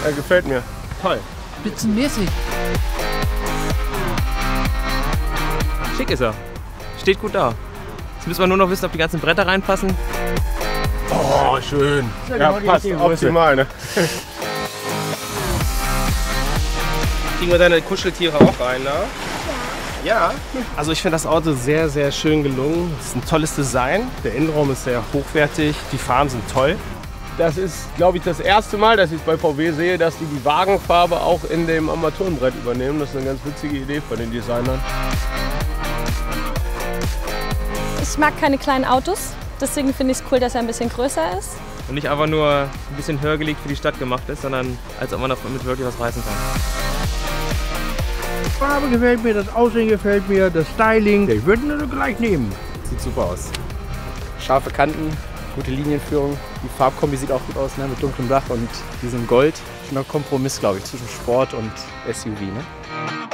Er gefällt mir. Toll. Spitzenmäßig. Schick ist er. Steht gut da. Jetzt müssen wir nur noch wissen, ob die ganzen Bretter reinpassen. Oh, schön. Ja, passt optimal, ne? Kriegen wir deine Kuscheltiere auch rein, ne? Ja. Also ich finde das Auto sehr, sehr schön gelungen. Es ist ein tolles Design. Der Innenraum ist sehr hochwertig. Die Farben sind toll. Das ist, glaube ich, das erste Mal, dass ich bei VW sehe, dass die Wagenfarbe auch in dem Armaturenbrett übernehmen. Das ist eine ganz witzige Idee von den Designern. Ich mag keine kleinen Autos, deswegen finde ich es cool, dass er ein bisschen größer ist. Und nicht einfach nur ein bisschen höher gelegt für die Stadt gemacht ist, sondern als ob man damit wirklich was reißen kann. Die Farbe gefällt mir, das Aussehen gefällt mir, das Styling. Ich würde ihn gleich nehmen. Sieht super aus. Scharfe Kanten, gute Linienführung. Die Farbkombi sieht auch gut aus, ne? Mit dunklem Dach und diesem Gold. Schöner Kompromiss, glaube ich, zwischen Sport und SUV. Ne?